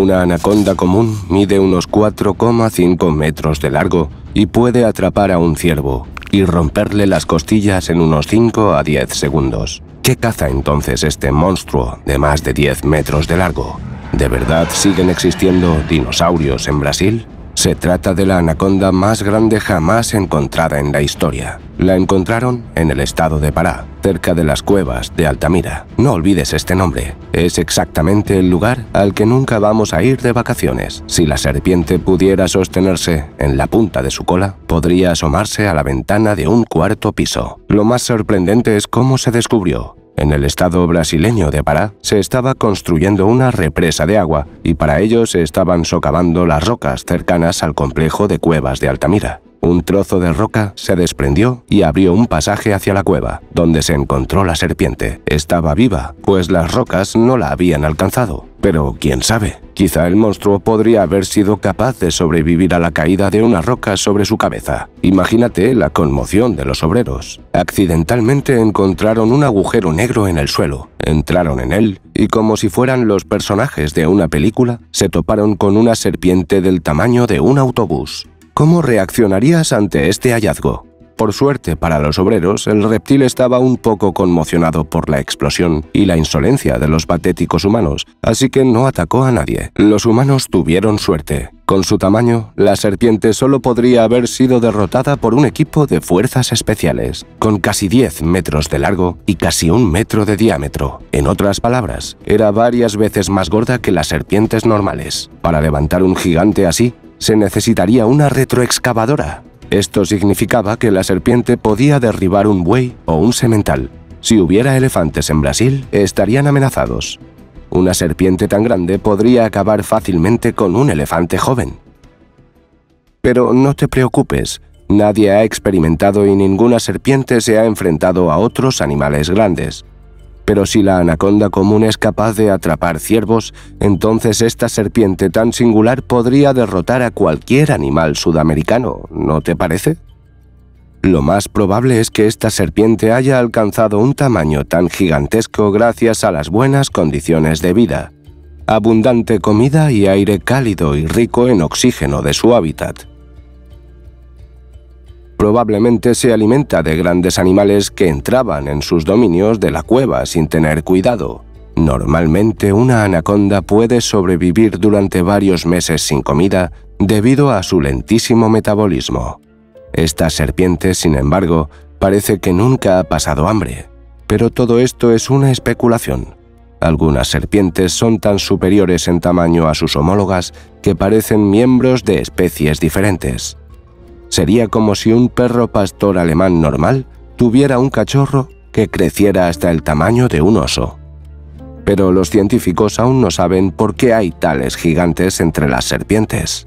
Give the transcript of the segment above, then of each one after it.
Una anaconda común mide unos 4,5 metros de largo y puede atrapar a un ciervo y romperle las costillas en unos 5 a 10 segundos. ¿Qué caza entonces este monstruo de más de 10 metros de largo? ¿De verdad siguen existiendo dinosaurios en Brasil? Se trata de la anaconda más grande jamás encontrada en la historia. La encontraron en el estado de Pará, cerca de las cuevas de Altamira. No olvides este nombre. Es exactamente el lugar al que nunca vamos a ir de vacaciones. Si la serpiente pudiera sostenerse en la punta de su cola, podría asomarse a la ventana de un cuarto piso. Lo más sorprendente es cómo se descubrió. En el estado brasileño de Pará se estaba construyendo una represa de agua y para ello se estaban socavando las rocas cercanas al complejo de cuevas de Altamira. Un trozo de roca se desprendió y abrió un pasaje hacia la cueva, donde se encontró la serpiente. Estaba viva, pues las rocas no la habían alcanzado. Pero quién sabe, quizá el monstruo podría haber sido capaz de sobrevivir a la caída de una roca sobre su cabeza. Imagínate la conmoción de los obreros. Accidentalmente encontraron un agujero negro en el suelo, entraron en él y como si fueran los personajes de una película, se toparon con una serpiente del tamaño de un autobús. ¿Cómo reaccionarías ante este hallazgo? Por suerte para los obreros, el reptil estaba un poco conmocionado por la explosión y la insolencia de los patéticos humanos, así que no atacó a nadie. Los humanos tuvieron suerte. Con su tamaño, la serpiente solo podría haber sido derrotada por un equipo de fuerzas especiales, con casi 10 metros de largo y casi 1 metro de diámetro. En otras palabras, era varias veces más gorda que las serpientes normales. Para levantar un gigante así, se necesitaría una retroexcavadora. Esto significaba que la serpiente podía derribar un buey o un semental. Si hubiera elefantes en Brasil, estarían amenazados. Una serpiente tan grande podría acabar fácilmente con un elefante joven. Pero no te preocupes, nadie ha experimentado y ninguna serpiente se ha enfrentado a otros animales grandes. Pero si la anaconda común es capaz de atrapar ciervos, entonces esta serpiente tan singular podría derrotar a cualquier animal sudamericano, ¿no te parece? Lo más probable es que esta serpiente haya alcanzado un tamaño tan gigantesco gracias a las buenas condiciones de vida, abundante comida y aire cálido y rico en oxígeno de su hábitat. Probablemente se alimenta de grandes animales que entraban en sus dominios de la cueva sin tener cuidado. Normalmente una anaconda puede sobrevivir durante varios meses sin comida debido a su lentísimo metabolismo. Esta serpiente, sin embargo, parece que nunca ha pasado hambre. Pero todo esto es una especulación. Algunas serpientes son tan superiores en tamaño a sus homólogas que parecen miembros de especies diferentes. Sería como si un perro pastor alemán normal tuviera un cachorro que creciera hasta el tamaño de un oso. Pero los científicos aún no saben por qué hay tales gigantes entre las serpientes.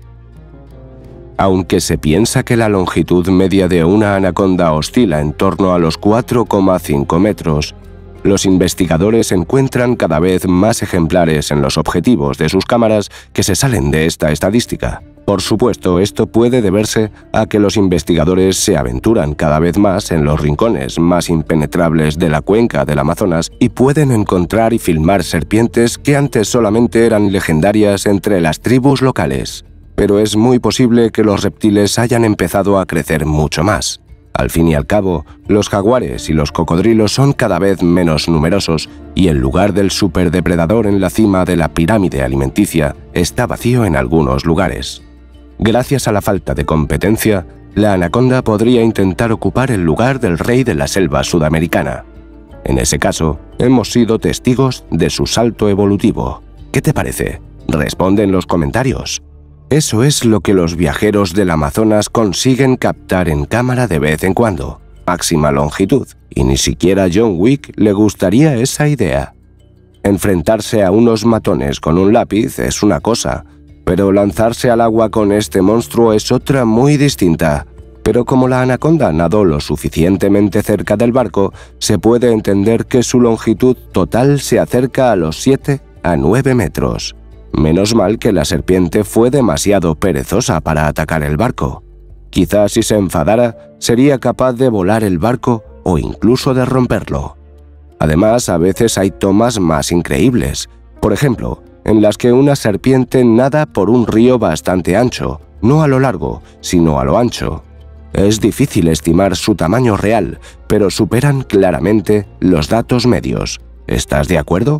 Aunque se piensa que la longitud media de una anaconda oscila en torno a los 4,5 metros, los investigadores encuentran cada vez más ejemplares en los objetivos de sus cámaras que se salen de esta estadística. Por supuesto, esto puede deberse a que los investigadores se aventuran cada vez más en los rincones más impenetrables de la cuenca del Amazonas y pueden encontrar y filmar serpientes que antes solamente eran legendarias entre las tribus locales. Pero es muy posible que los reptiles hayan empezado a crecer mucho más. Al fin y al cabo, los jaguares y los cocodrilos son cada vez menos numerosos y el lugar del superdepredador en la cima de la pirámide alimenticia está vacío en algunos lugares. Gracias a la falta de competencia, la anaconda podría intentar ocupar el lugar del rey de la selva sudamericana. En ese caso, hemos sido testigos de su salto evolutivo. ¿Qué te parece? Responde en los comentarios. Eso es lo que los viajeros del Amazonas consiguen captar en cámara de vez en cuando. Máxima longitud. Y ni siquiera a John Wick le gustaría esa idea. Enfrentarse a unos matones con un lápiz es una cosa, pero lanzarse al agua con este monstruo es otra muy distinta. Pero como la anaconda nadó lo suficientemente cerca del barco, se puede entender que su longitud total se acerca a los 7 a 9 metros. Menos mal que la serpiente fue demasiado perezosa para atacar el barco. Quizás si se enfadara, sería capaz de volar el barco o incluso de romperlo. Además, a veces hay tomas más increíbles. Por ejemplo, en las que una serpiente nada por un río bastante ancho, no a lo largo, sino a lo ancho. Es difícil estimar su tamaño real, pero superan claramente los datos medios. ¿Estás de acuerdo?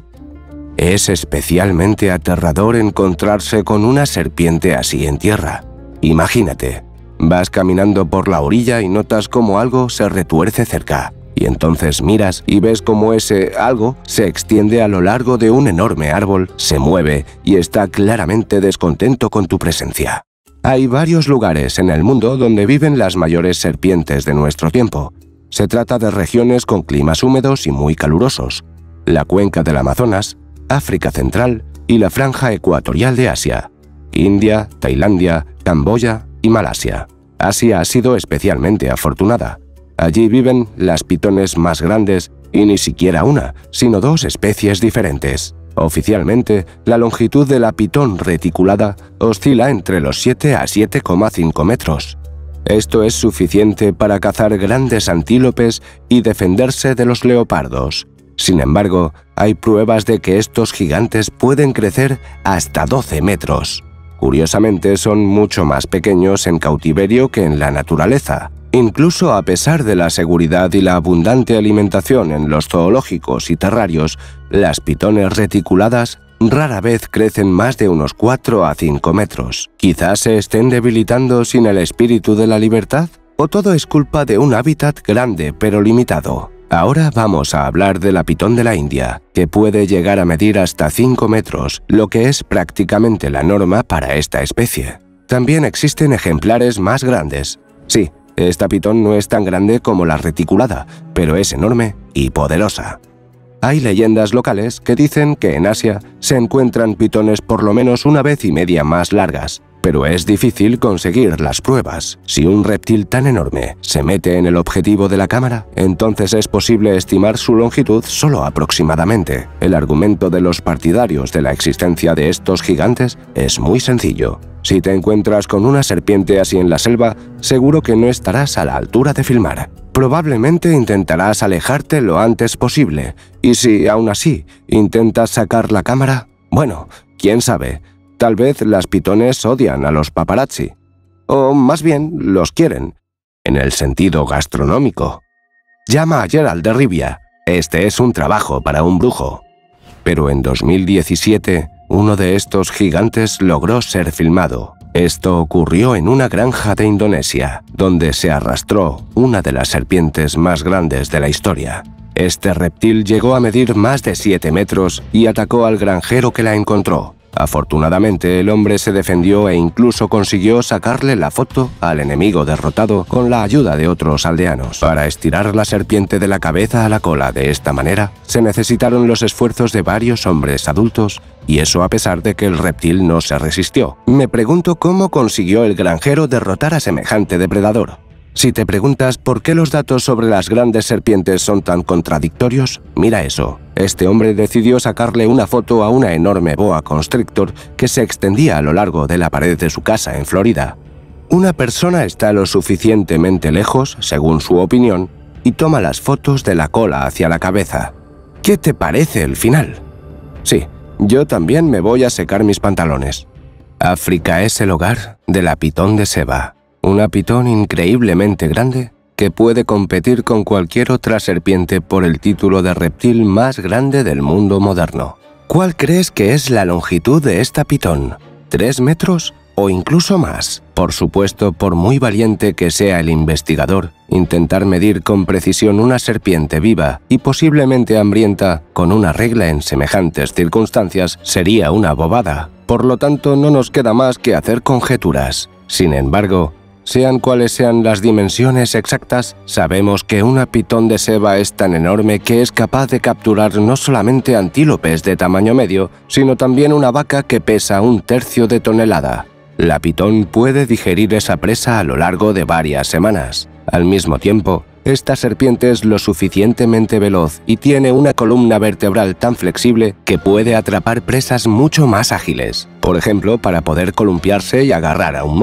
Es especialmente aterrador encontrarse con una serpiente así en tierra. Imagínate, vas caminando por la orilla y notas cómo algo se retuerce cerca, y entonces miras y ves cómo ese algo se extiende a lo largo de un enorme árbol, se mueve y está claramente descontento con tu presencia. Hay varios lugares en el mundo donde viven las mayores serpientes de nuestro tiempo. Se trata de regiones con climas húmedos y muy calurosos: la cuenca del Amazonas, África Central y la franja ecuatorial de Asia, India, Tailandia, Camboya y Malasia. Asia ha sido especialmente afortunada. Allí viven las pitones más grandes y ni siquiera una, sino dos especies diferentes. Oficialmente, la longitud de la pitón reticulada oscila entre los 7 a 7,5 metros. Esto es suficiente para cazar grandes antílopes y defenderse de los leopardos. Sin embargo, hay pruebas de que estos gigantes pueden crecer hasta 12 metros. Curiosamente, son mucho más pequeños en cautiverio que en la naturaleza. Incluso a pesar de la seguridad y la abundante alimentación en los zoológicos y terrarios, las pitones reticuladas rara vez crecen más de unos 4 a 5 metros. ¿Quizás se estén debilitando sin el espíritu de la libertad? ¿O todo es culpa de un hábitat grande pero limitado? Ahora vamos a hablar de la pitón de la India, que puede llegar a medir hasta 5 metros, lo que es prácticamente la norma para esta especie. También existen ejemplares más grandes. Sí, esta pitón no es tan grande como la reticulada, pero es enorme y poderosa. Hay leyendas locales que dicen que en Asia se encuentran pitones por lo menos una vez y media más largas, pero es difícil conseguir las pruebas. Si un reptil tan enorme se mete en el objetivo de la cámara, entonces es posible estimar su longitud solo aproximadamente. El argumento de los partidarios de la existencia de estos gigantes es muy sencillo. Si te encuentras con una serpiente así en la selva, seguro que no estarás a la altura de filmar. Probablemente intentarás alejarte lo antes posible, y si, aún así, intentas sacar la cámara, bueno, quién sabe. Tal vez las pitones odian a los paparazzi. O más bien, los quieren, en el sentido gastronómico. Llama a Gerald de Rivia. Este es un trabajo para un brujo. Pero en 2017, uno de estos gigantes logró ser filmado. Esto ocurrió en una granja de Indonesia, donde se arrastró una de las serpientes más grandes de la historia. Este reptil llegó a medir más de 7 metros y atacó al granjero que la encontró. Afortunadamente, el hombre se defendió e incluso consiguió sacarle la foto al enemigo derrotado con la ayuda de otros aldeanos. Para estirar la serpiente de la cabeza a la cola de esta manera, se necesitaron los esfuerzos de varios hombres adultos, y eso a pesar de que el reptil no se resistió. Me pregunto cómo consiguió el granjero derrotar a semejante depredador. Si te preguntas por qué los datos sobre las grandes serpientes son tan contradictorios, mira eso. Este hombre decidió sacarle una foto a una enorme boa constrictor que se extendía a lo largo de la pared de su casa en Florida. Una persona está lo suficientemente lejos, según su opinión, y toma las fotos de la cola hacia la cabeza. ¿Qué te parece el final? Sí, yo también me voy a secar mis pantalones. África es el hogar de la pitón de Seba. Una pitón increíblemente grande que puede competir con cualquier otra serpiente por el título de reptil más grande del mundo moderno. ¿Cuál crees que es la longitud de esta pitón? ¿3 metros o incluso más? Por supuesto, por muy valiente que sea el investigador, intentar medir con precisión una serpiente viva y posiblemente hambrienta con una regla en semejantes circunstancias sería una bobada. Por lo tanto, no nos queda más que hacer conjeturas. Sin embargo, sean cuales sean las dimensiones exactas, sabemos que una pitón de Seba es tan enorme que es capaz de capturar no solamente antílopes de tamaño medio, sino también una vaca que pesa 1/3 de tonelada. La pitón puede digerir esa presa a lo largo de varias semanas. Al mismo tiempo, esta serpiente es lo suficientemente veloz y tiene una columna vertebral tan flexible que puede atrapar presas mucho más ágiles, por ejemplo, para poder columpiarse y agarrar a un mono.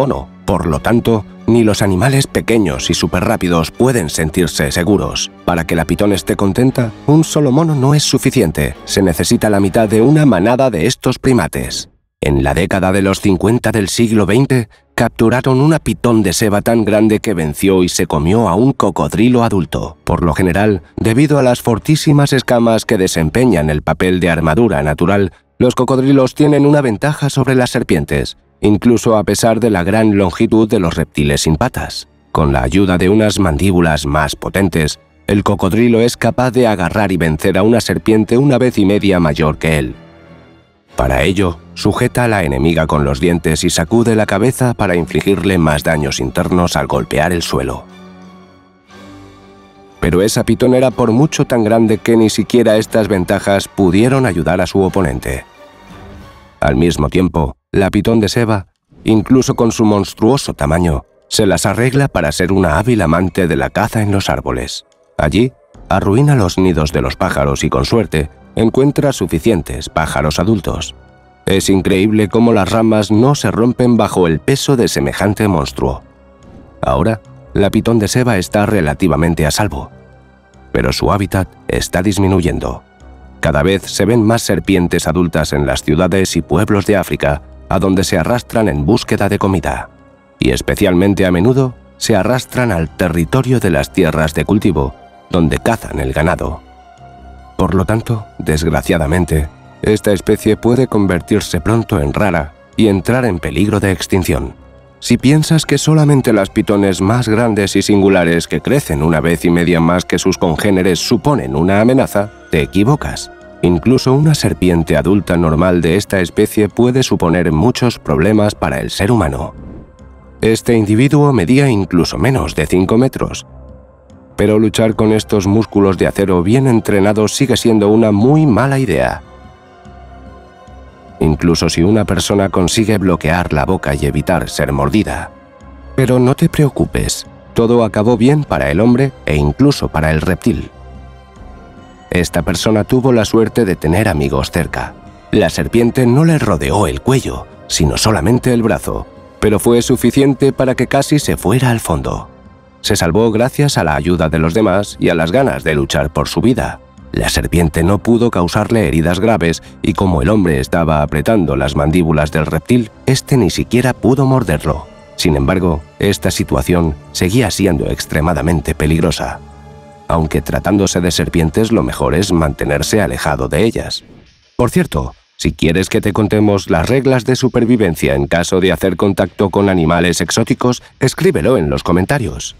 Por lo tanto, ni los animales pequeños y superrápidos pueden sentirse seguros. Para que la pitón esté contenta, un solo mono no es suficiente. Se necesita la mitad de una manada de estos primates. En la década de los 50 del siglo XX, capturaron una pitón de Seba tan grande que venció y se comió a un cocodrilo adulto. Por lo general, debido a las fortísimas escamas que desempeñan el papel de armadura natural, los cocodrilos tienen una ventaja sobre las serpientes, incluso a pesar de la gran longitud de los reptiles sin patas. Con la ayuda de unas mandíbulas más potentes, el cocodrilo es capaz de agarrar y vencer a una serpiente 1,5 veces mayor que él. Para ello, sujeta a la enemiga con los dientes y sacude la cabeza para infligirle más daños internos al golpear el suelo. Pero esa pitón era por mucho tan grande que ni siquiera estas ventajas pudieron ayudar a su oponente. Al mismo tiempo, la pitón de Seba, incluso con su monstruoso tamaño, se las arregla para ser una hábil amante de la caza en los árboles. Allí, arruina los nidos de los pájaros y, con suerte, encuentra suficientes pájaros adultos. Es increíble cómo las ramas no se rompen bajo el peso de semejante monstruo. Ahora, la pitón de Seba está relativamente a salvo, pero su hábitat está disminuyendo. Cada vez se ven más serpientes adultas en las ciudades y pueblos de África, a donde se arrastran en búsqueda de comida. Y especialmente a menudo se arrastran al territorio de las tierras de cultivo, donde cazan el ganado. Por lo tanto, desgraciadamente, esta especie puede convertirse pronto en rara y entrar en peligro de extinción. Si piensas que solamente las pitones más grandes y singulares que crecen 1,5 veces más que sus congéneres suponen una amenaza, te equivocas. Incluso una serpiente adulta normal de esta especie puede suponer muchos problemas para el ser humano. Este individuo medía incluso menos de 5 metros. Pero luchar con estos músculos de acero bien entrenados sigue siendo una muy mala idea. Incluso si una persona consigue bloquear la boca y evitar ser mordida. Pero no te preocupes, todo acabó bien para el hombre e incluso para el reptil. Esta persona tuvo la suerte de tener amigos cerca. La serpiente no le rodeó el cuello, sino solamente el brazo, pero fue suficiente para que casi se fuera al fondo. Se salvó gracias a la ayuda de los demás y a las ganas de luchar por su vida. La serpiente no pudo causarle heridas graves y como el hombre estaba apretando las mandíbulas del reptil, este ni siquiera pudo morderlo. Sin embargo, esta situación seguía siendo extremadamente peligrosa. Aunque tratándose de serpientes, lo mejor es mantenerse alejado de ellas. Por cierto, si quieres que te contemos las reglas de supervivencia en caso de hacer contacto con animales exóticos, escríbelo en los comentarios.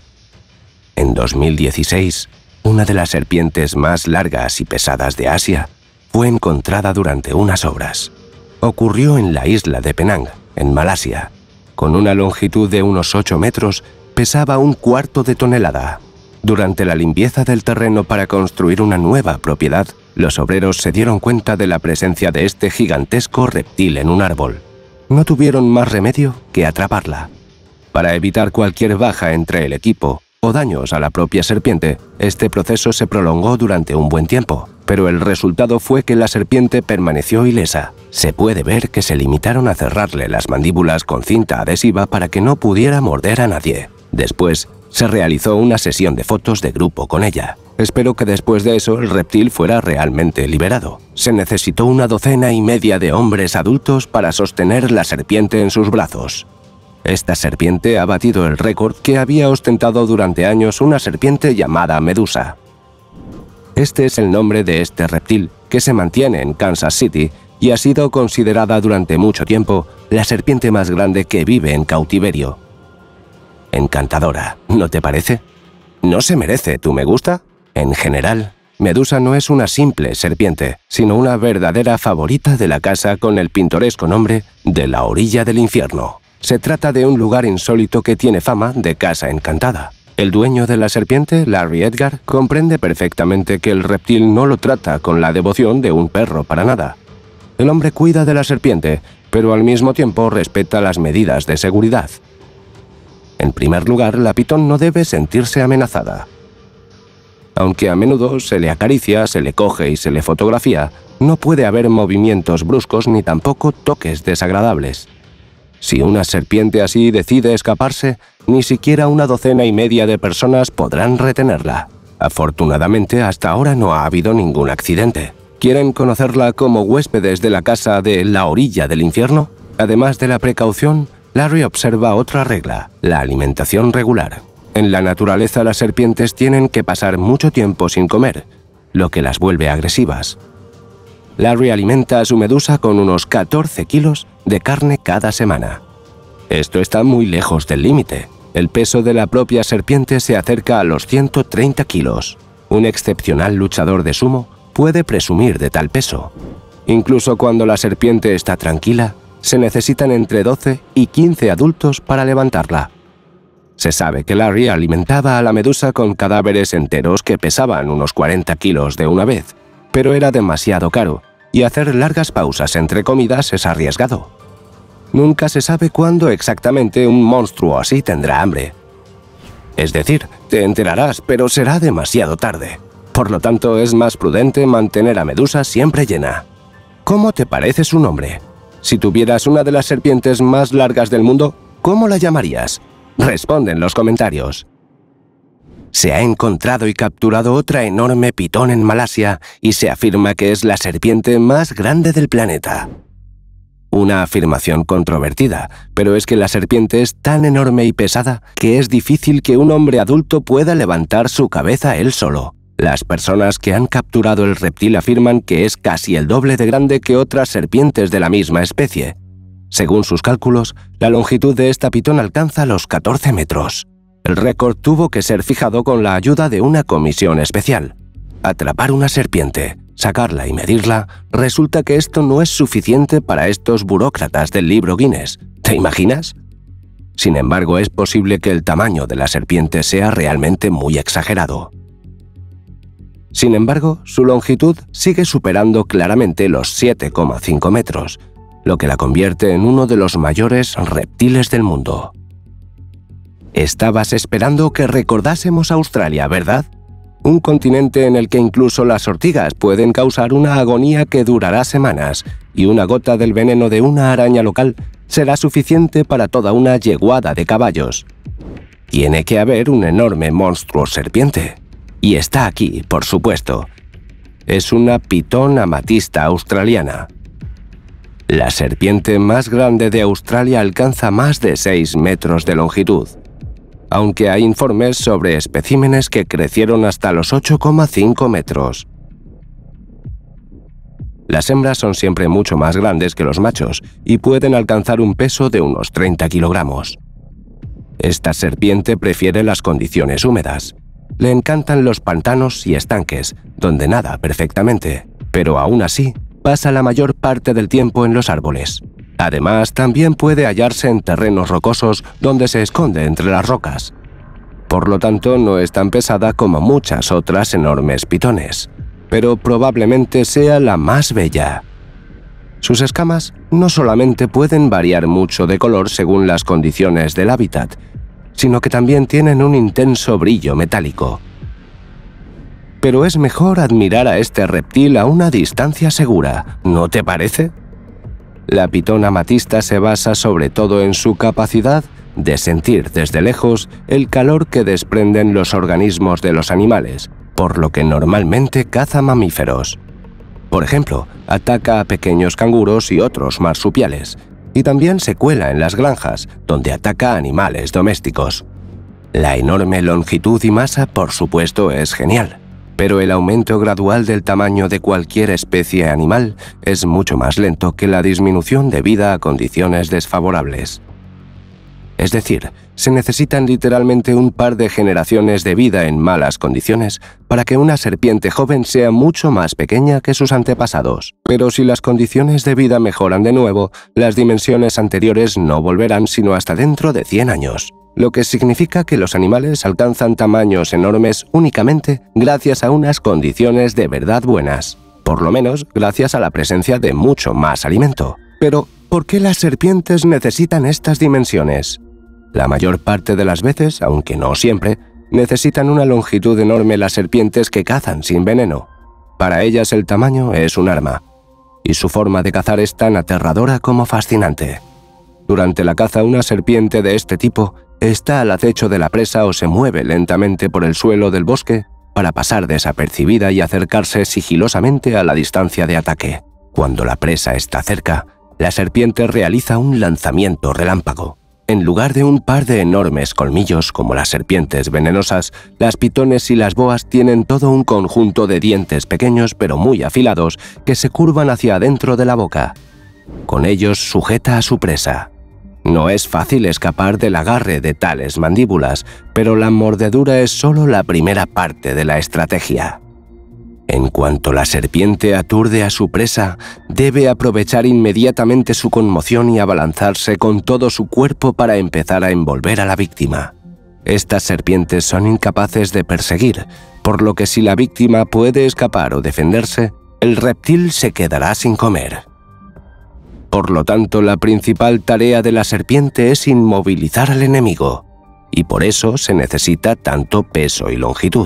En 2016, una de las serpientes más largas y pesadas de Asia fue encontrada durante unas obras. Ocurrió en la isla de Penang, en Malasia. Con una longitud de unos 8 metros, pesaba 1/4 de tonelada. Durante la limpieza del terreno para construir una nueva propiedad, los obreros se dieron cuenta de la presencia de este gigantesco reptil en un árbol. No tuvieron más remedio que atraparla. Para evitar cualquier baja entre el equipo o daños a la propia serpiente, este proceso se prolongó durante un buen tiempo, pero el resultado fue que la serpiente permaneció ilesa. Se puede ver que se limitaron a cerrarle las mandíbulas con cinta adhesiva para que no pudiera morder a nadie. Después, se realizó una sesión de fotos de grupo con ella. Espero que después de eso el reptil fuera realmente liberado. Se necesitó 1,5 docenas de hombres adultos para sostener la serpiente en sus brazos. Esta serpiente ha batido el récord que había ostentado durante años una serpiente llamada Medusa. Este es el nombre de este reptil, que se mantiene en Kansas City y ha sido considerada durante mucho tiempo la serpiente más grande que vive en cautiverio. Encantadora, ¿no te parece? ¿No se merece tu me gusta? En general, Medusa no es una simple serpiente, sino una verdadera favorita de la casa con el pintoresco nombre de la orilla del infierno. Se trata de un lugar insólito que tiene fama de casa encantada. El dueño de la serpiente, Larry Edgar, comprende perfectamente que el reptil no lo trata con la devoción de un perro para nada. El hombre cuida de la serpiente, pero al mismo tiempo respeta las medidas de seguridad. En primer lugar, la pitón no debe sentirse amenazada. Aunque a menudo se le acaricia, se le coge y se le fotografía, no puede haber movimientos bruscos ni tampoco toques desagradables. Si una serpiente así decide escaparse, ni siquiera 1,5 de personas podrán retenerla. Afortunadamente, hasta ahora no ha habido ningún accidente. ¿Quieren conocerla como huéspedes de la casa de la orilla del infierno? Además de la precaución, Larry observa otra regla: la alimentación regular. En la naturaleza, las serpientes tienen que pasar mucho tiempo sin comer, lo que las vuelve agresivas. Larry alimenta a su medusa con unos 14 kilos de carne cada semana. Esto está muy lejos del límite. El peso de la propia serpiente se acerca a los 130 kilos. Un excepcional luchador de sumo puede presumir de tal peso. Incluso cuando la serpiente está tranquila, se necesitan entre 12 y 15 adultos para levantarla. Se sabe que Larry alimentaba a la medusa con cadáveres enteros que pesaban unos 40 kilos de una vez, pero era demasiado caro, y hacer largas pausas entre comidas es arriesgado. Nunca se sabe cuándo exactamente un monstruo así tendrá hambre. Es decir, te enterarás, pero será demasiado tarde. Por lo tanto, es más prudente mantener a Medusa siempre llena. ¿Cómo te parece su nombre? Si tuvieras una de las serpientes más largas del mundo, ¿cómo la llamarías? Responde en los comentarios. Se ha encontrado y capturado otra enorme pitón en Malasia y se afirma que es la serpiente más grande del planeta. Una afirmación controvertida, pero es que la serpiente es tan enorme y pesada que es difícil que un hombre adulto pueda levantar su cabeza él solo. Las personas que han capturado el reptil afirman que es casi el doble de grande que otras serpientes de la misma especie. Según sus cálculos, la longitud de esta pitón alcanza los 14 metros. El récord tuvo que ser fijado con la ayuda de una comisión especial. Atrapar una serpiente, sacarla y medirla, resulta que esto no es suficiente para estos burócratas del libro Guinness. ¿Te imaginas? Sin embargo, es posible que el tamaño de la serpiente sea realmente muy exagerado. Sin embargo, su longitud sigue superando claramente los 7,5 metros, lo que la convierte en uno de los mayores reptiles del mundo. Estabas esperando que recordásemos Australia, ¿verdad? Un continente en el que incluso las ortigas pueden causar una agonía que durará semanas, y una gota del veneno de una araña local será suficiente para toda una yeguada de caballos. Tiene que haber un enorme monstruo serpiente. Y está aquí, por supuesto. Es una pitón amatista australiana. La serpiente más grande de Australia alcanza más de 6 metros de longitud, aunque hay informes sobre especímenes que crecieron hasta los 8,5 metros. Las hembras son siempre mucho más grandes que los machos y pueden alcanzar un peso de unos 30 kilogramos. Esta serpiente prefiere las condiciones húmedas. Le encantan los pantanos y estanques, donde nada perfectamente, pero aún así pasa la mayor parte del tiempo en los árboles. Además, también puede hallarse en terrenos rocosos donde se esconde entre las rocas. Por lo tanto, no es tan pesada como muchas otras enormes pitones, pero probablemente sea la más bella. Sus escamas no solamente pueden variar mucho de color según las condiciones del hábitat, sino que también tienen un intenso brillo metálico. Pero es mejor admirar a este reptil a una distancia segura, ¿no te parece? La pitón amatista se basa sobre todo en su capacidad de sentir desde lejos el calor que desprenden los organismos de los animales, por lo que normalmente caza mamíferos. Por ejemplo, ataca a pequeños canguros y otros marsupiales, y también se cuela en las granjas, donde ataca a animales domésticos. La enorme longitud y masa, por supuesto, es genial, pero el aumento gradual del tamaño de cualquier especie animal es mucho más lento que la disminución debida a condiciones desfavorables. Es decir, se necesitan literalmente un par de generaciones de vida en malas condiciones para que una serpiente joven sea mucho más pequeña que sus antepasados. Pero si las condiciones de vida mejoran de nuevo, las dimensiones anteriores no volverán sino hasta dentro de 100 años. Lo que significa que los animales alcanzan tamaños enormes únicamente gracias a unas condiciones de verdad buenas. Por lo menos gracias a la presencia de mucho más alimento. Pero, ¿por qué las serpientes necesitan estas dimensiones? La mayor parte de las veces, aunque no siempre, necesitan una longitud enorme las serpientes que cazan sin veneno. Para ellas el tamaño es un arma, y su forma de cazar es tan aterradora como fascinante. Durante la caza, una serpiente de este tipo está al acecho de la presa o se mueve lentamente por el suelo del bosque para pasar desapercibida y acercarse sigilosamente a la distancia de ataque. Cuando la presa está cerca, la serpiente realiza un lanzamiento relámpago. En lugar de un par de enormes colmillos como las serpientes venenosas, las pitones y las boas tienen todo un conjunto de dientes pequeños pero muy afilados que se curvan hacia adentro de la boca. Con ellos sujeta a su presa. No es fácil escapar del agarre de tales mandíbulas, pero la mordedura es solo la primera parte de la estrategia. En cuanto la serpiente aturde a su presa, debe aprovechar inmediatamente su conmoción y abalanzarse con todo su cuerpo para empezar a envolver a la víctima. Estas serpientes son incapaces de perseguir, por lo que si la víctima puede escapar o defenderse, el reptil se quedará sin comer. Por lo tanto, la principal tarea de la serpiente es inmovilizar al enemigo, y por eso se necesita tanto peso y longitud.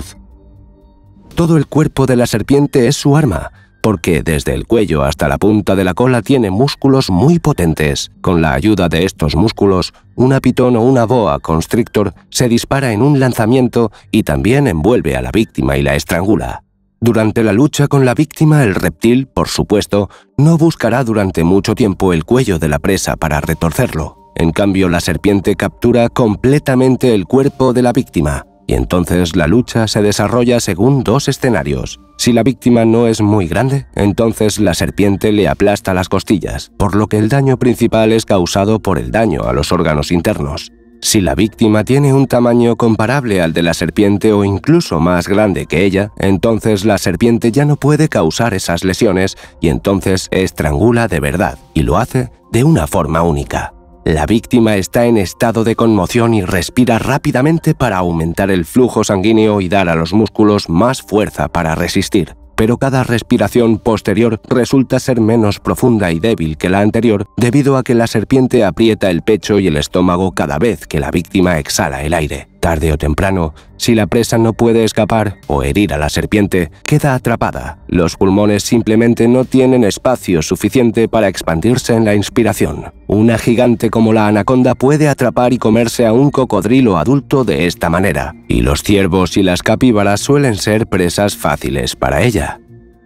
Todo el cuerpo de la serpiente es su arma, porque desde el cuello hasta la punta de la cola tiene músculos muy potentes. Con la ayuda de estos músculos, una pitón o una boa constrictor se dispara en un lanzamiento y también envuelve a la víctima y la estrangula. Durante la lucha con la víctima, el reptil, por supuesto, no buscará durante mucho tiempo el cuello de la presa para retorcerlo. En cambio, la serpiente captura completamente el cuerpo de la víctima, y entonces la lucha se desarrolla según dos escenarios. Si la víctima no es muy grande, entonces la serpiente le aplasta las costillas, por lo que el daño principal es causado por el daño a los órganos internos. Si la víctima tiene un tamaño comparable al de la serpiente o incluso más grande que ella, entonces la serpiente ya no puede causar esas lesiones y entonces estrangula de verdad, y lo hace de una forma única. La víctima está en estado de conmoción y respira rápidamente para aumentar el flujo sanguíneo y dar a los músculos más fuerza para resistir. Pero cada respiración posterior resulta ser menos profunda y débil que la anterior debido a que la serpiente aprieta el pecho y el estómago cada vez que la víctima exhala el aire. Tarde o temprano, si la presa no puede escapar o herir a la serpiente, queda atrapada. Los pulmones simplemente no tienen espacio suficiente para expandirse en la inspiración. Una gigante como la anaconda puede atrapar y comerse a un cocodrilo adulto de esta manera, y los ciervos y las capíbaras suelen ser presas fáciles para ella.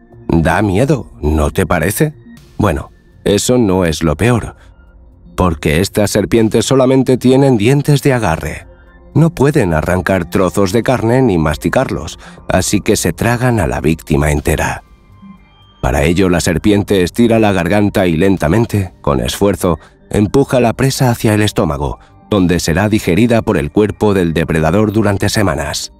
Da miedo, ¿no te parece? Bueno, eso no es lo peor, porque estas serpientes solamente tienen dientes de agarre. No pueden arrancar trozos de carne ni masticarlos, así que se tragan a la víctima entera. Para ello, la serpiente estira la garganta y lentamente, con esfuerzo, empuja la presa hacia el estómago, donde será digerida por el cuerpo del depredador durante semanas.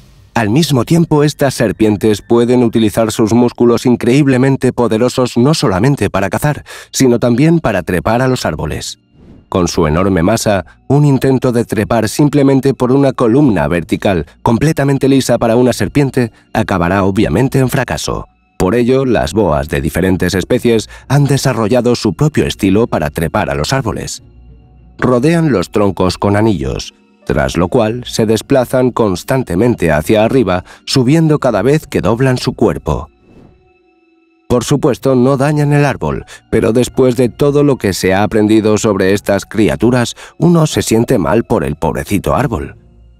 Al mismo tiempo, estas serpientes pueden utilizar sus músculos increíblemente poderosos no solamente para cazar, sino también para trepar a los árboles. Con su enorme masa, un intento de trepar simplemente por una columna vertical completamente lisa para una serpiente acabará obviamente en fracaso. Por ello, las boas de diferentes especies han desarrollado su propio estilo para trepar a los árboles. Rodean los troncos con anillos, tras lo cual se desplazan constantemente hacia arriba, subiendo cada vez que doblan su cuerpo. Por supuesto, no dañan el árbol, pero después de todo lo que se ha aprendido sobre estas criaturas, uno se siente mal por el pobrecito árbol.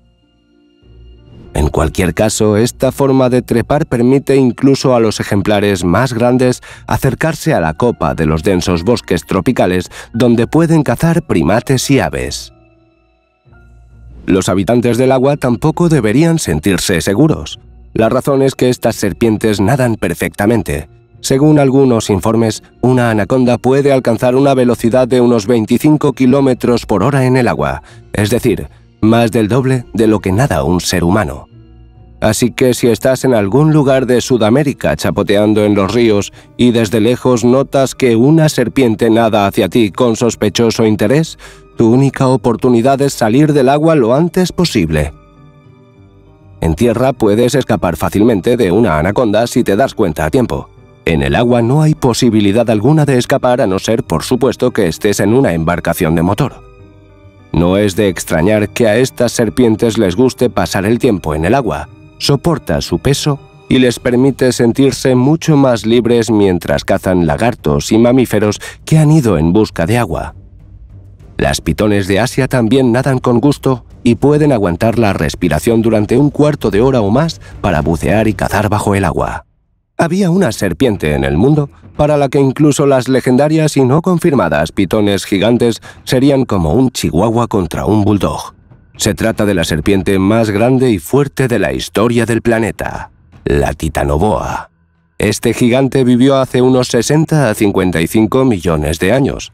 En cualquier caso, esta forma de trepar permite incluso a los ejemplares más grandes acercarse a la copa de los densos bosques tropicales, donde pueden cazar primates y aves. Los habitantes del agua tampoco deberían sentirse seguros. La razón es que estas serpientes nadan perfectamente. Según algunos informes, una anaconda puede alcanzar una velocidad de unos 25 km por hora en el agua, es decir, más del doble de lo que nada un ser humano. Así que si estás en algún lugar de Sudamérica chapoteando en los ríos y desde lejos notas que una serpiente nada hacia ti con sospechoso interés, tu única oportunidad es salir del agua lo antes posible. En tierra puedes escapar fácilmente de una anaconda si te das cuenta a tiempo. En el agua no hay posibilidad alguna de escapar a no ser, por supuesto, que estés en una embarcación de motor. No es de extrañar que a estas serpientes les guste pasar el tiempo en el agua. Soporta su peso y les permite sentirse mucho más libres mientras cazan lagartos y mamíferos que han ido en busca de agua. Las pitones de Asia también nadan con gusto y pueden aguantar la respiración durante un cuarto de hora o más para bucear y cazar bajo el agua. Había una serpiente en el mundo para la que incluso las legendarias y no confirmadas pitones gigantes serían como un chihuahua contra un bulldog. Se trata de la serpiente más grande y fuerte de la historia del planeta, la Titanoboa. Este gigante vivió hace unos 60 a 55 millones de años.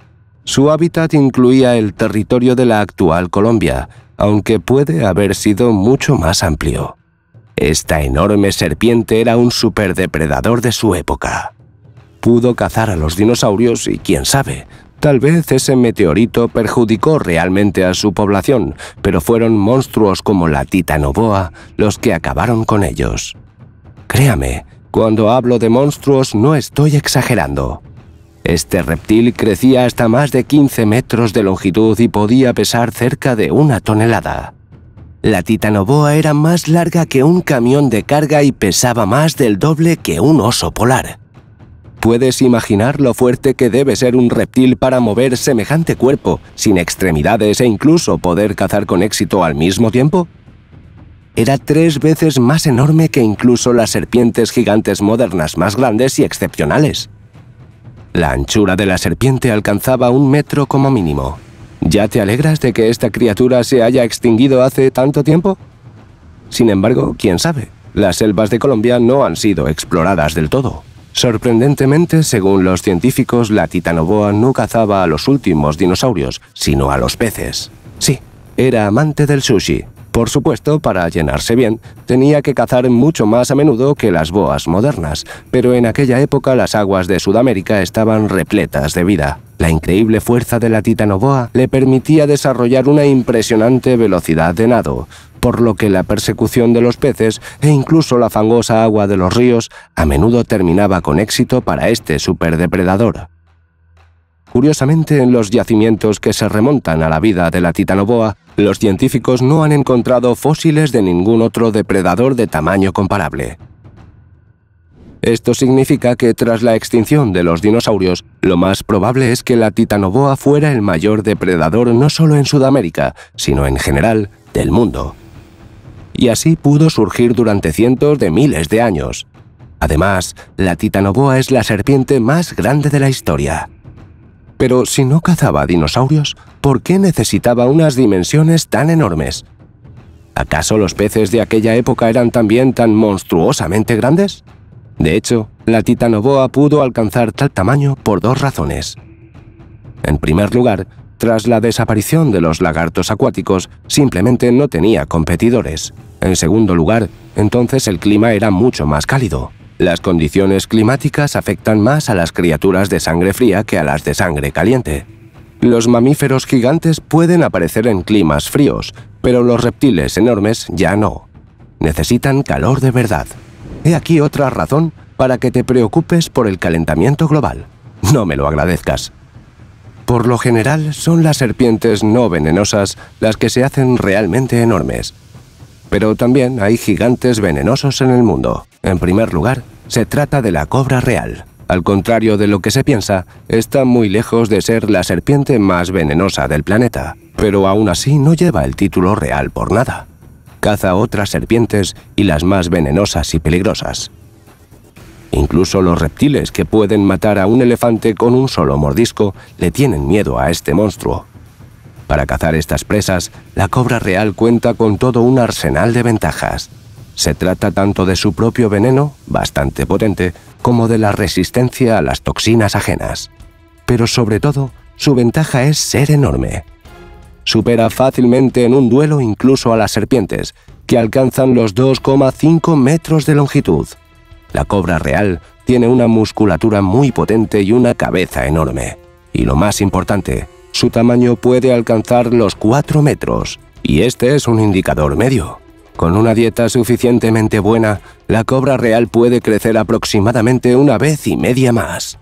Su hábitat incluía el territorio de la actual Colombia, aunque puede haber sido mucho más amplio. Esta enorme serpiente era un superdepredador de su época. Pudo cazar a los dinosaurios y, quién sabe, tal vez ese meteorito perjudicó realmente a su población, pero fueron monstruos como la Titanoboa los que acabaron con ellos. Créame, cuando hablo de monstruos no estoy exagerando. Este reptil crecía hasta más de 15 metros de longitud y podía pesar cerca de 1 tonelada. La Titanoboa era más larga que un camión de carga y pesaba más del doble que un oso polar. ¿Puedes imaginar lo fuerte que debe ser un reptil para mover semejante cuerpo, sin extremidades e incluso poder cazar con éxito al mismo tiempo? Era 3 veces más enorme que incluso las serpientes gigantes modernas más grandes y excepcionales. La anchura de la serpiente alcanzaba 1 metro como mínimo. ¿Ya te alegras de que esta criatura se haya extinguido hace tanto tiempo? Sin embargo, quién sabe, las selvas de Colombia no han sido exploradas del todo. Sorprendentemente, según los científicos, la Titanoboa no cazaba a los últimos dinosaurios, sino a los peces. Sí, era amante del sushi. Por supuesto, para llenarse bien, tenía que cazar mucho más a menudo que las boas modernas, pero en aquella época las aguas de Sudamérica estaban repletas de vida. La increíble fuerza de la Titanoboa le permitía desarrollar una impresionante velocidad de nado, por lo que la persecución de los peces e incluso la fangosa agua de los ríos a menudo terminaba con éxito para este superdepredador. Curiosamente, en los yacimientos que se remontan a la vida de la Titanoboa, los científicos no han encontrado fósiles de ningún otro depredador de tamaño comparable. Esto significa que tras la extinción de los dinosaurios, lo más probable es que la Titanoboa fuera el mayor depredador no solo en Sudamérica, sino en general del mundo. Y así pudo surgir durante cientos de miles de años. Además, la Titanoboa es la serpiente más grande de la historia. Pero si no cazaba dinosaurios, ¿por qué necesitaba unas dimensiones tan enormes? ¿Acaso los peces de aquella época eran también tan monstruosamente grandes? De hecho, la Titanoboa pudo alcanzar tal tamaño por 2 razones. En primer lugar, tras la desaparición de los lagartos acuáticos, simplemente no tenía competidores. En segundo lugar, entonces el clima era mucho más cálido. Las condiciones climáticas afectan más a las criaturas de sangre fría que a las de sangre caliente. Los mamíferos gigantes pueden aparecer en climas fríos, pero los reptiles enormes ya no. Necesitan calor de verdad. He aquí otra razón para que te preocupes por el calentamiento global. No me lo agradezcas. Por lo general, son las serpientes no venenosas las que se hacen realmente enormes. Pero también hay gigantes venenosos en el mundo. En primer lugar, se trata de la cobra real. Al contrario de lo que se piensa, está muy lejos de ser la serpiente más venenosa del planeta, pero aún así no lleva el título real por nada. Caza otras serpientes y las más venenosas y peligrosas. Incluso los reptiles que pueden matar a un elefante con un solo mordisco le tienen miedo a este monstruo. Para cazar estas presas, la cobra real cuenta con todo un arsenal de ventajas. Se trata tanto de su propio veneno, bastante potente, como de la resistencia a las toxinas ajenas. Pero sobre todo, su ventaja es ser enorme. Supera fácilmente en un duelo incluso a las serpientes, que alcanzan los 2,5 metros de longitud. La cobra real tiene una musculatura muy potente y una cabeza enorme. Y lo más importante, su tamaño puede alcanzar los 4 metros, y este es un indicador medio. Con una dieta suficientemente buena, la cobra real puede crecer aproximadamente 1,5 veces más.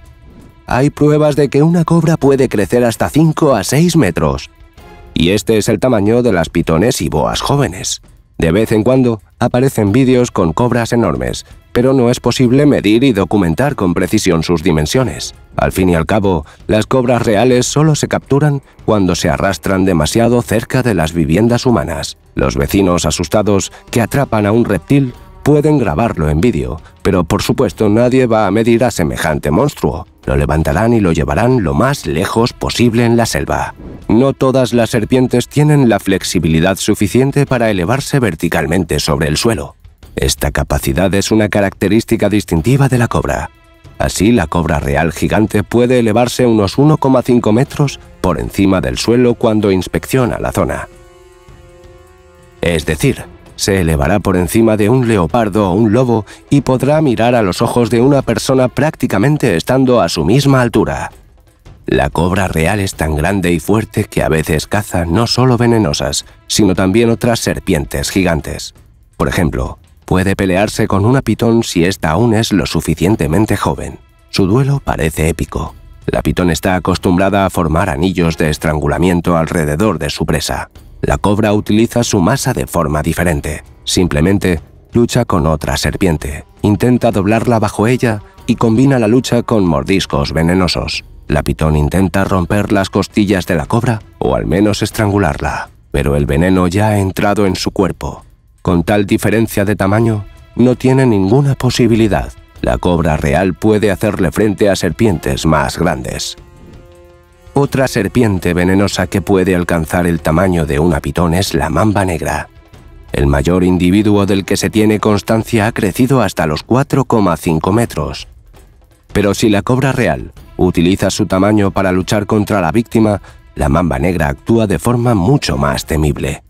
Hay pruebas de que una cobra puede crecer hasta 5 a 6 metros. Y este es el tamaño de las pitones y boas jóvenes. De vez en cuando aparecen vídeos con cobras enormes, pero no es posible medir y documentar con precisión sus dimensiones. Al fin y al cabo, las cobras reales solo se capturan cuando se arrastran demasiado cerca de las viviendas humanas. Los vecinos asustados que atrapan a un reptil pueden grabarlo en vídeo, pero por supuesto nadie va a medir a semejante monstruo. Lo levantarán y lo llevarán lo más lejos posible en la selva. No todas las serpientes tienen la flexibilidad suficiente para elevarse verticalmente sobre el suelo. Esta capacidad es una característica distintiva de la cobra. Así, la cobra real gigante puede elevarse unos 1,5 metros por encima del suelo cuando inspecciona la zona. Es decir, se elevará por encima de un leopardo o un lobo y podrá mirar a los ojos de una persona prácticamente estando a su misma altura. La cobra real es tan grande y fuerte que a veces caza no solo venenosas, sino también otras serpientes gigantes. Por ejemplo, puede pelearse con una pitón si ésta aún es lo suficientemente joven. Su duelo parece épico. La pitón está acostumbrada a formar anillos de estrangulamiento alrededor de su presa. La cobra utiliza su masa de forma diferente. Simplemente lucha con otra serpiente, intenta doblarla bajo ella y combina la lucha con mordiscos venenosos. La pitón intenta romper las costillas de la cobra o al menos estrangularla, pero el veneno ya ha entrado en su cuerpo. Con tal diferencia de tamaño, no tiene ninguna posibilidad. La cobra real puede hacerle frente a serpientes más grandes. Otra serpiente venenosa que puede alcanzar el tamaño de una pitón es la mamba negra. El mayor individuo del que se tiene constancia ha crecido hasta los 4,5 metros. Pero si la cobra real utiliza su tamaño para luchar contra la víctima, la mamba negra actúa de forma mucho más temible.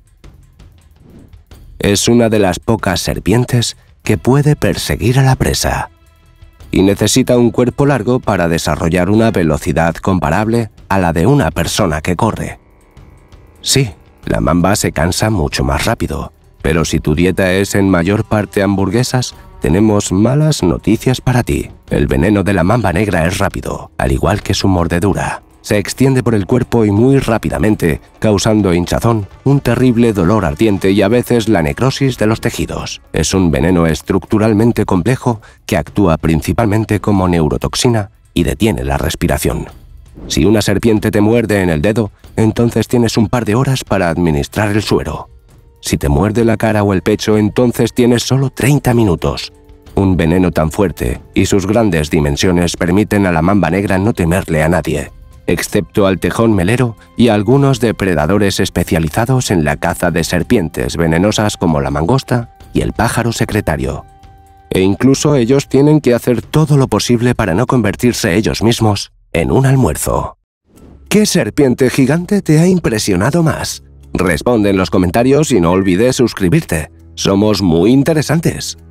Es una de las pocas serpientes que puede perseguir a la presa. Y necesita un cuerpo largo para desarrollar una velocidad comparable a la de una persona que corre. Sí, la mamba se cansa mucho más rápido, pero si tu dieta es en mayor parte hamburguesas, tenemos malas noticias para ti. El veneno de la mamba negra es rápido, al igual que su mordedura. Se extiende por el cuerpo y muy rápidamente, causando hinchazón, un terrible dolor ardiente y a veces la necrosis de los tejidos. Es un veneno estructuralmente complejo que actúa principalmente como neurotoxina y detiene la respiración. Si una serpiente te muerde en el dedo, entonces tienes un par de horas para administrar el suero. Si te muerde la cara o el pecho, entonces tienes solo 30 minutos. Un veneno tan fuerte y sus grandes dimensiones permiten a la mamba negra no temerle a nadie, excepto al tejón melero y a algunos depredadores especializados en la caza de serpientes venenosas como la mangosta y el pájaro secretario. E incluso ellos tienen que hacer todo lo posible para no convertirse ellos mismos en un almuerzo. ¿Qué serpiente gigante te ha impresionado más? Responde en los comentarios y no olvides suscribirte. Somos muy interesantes.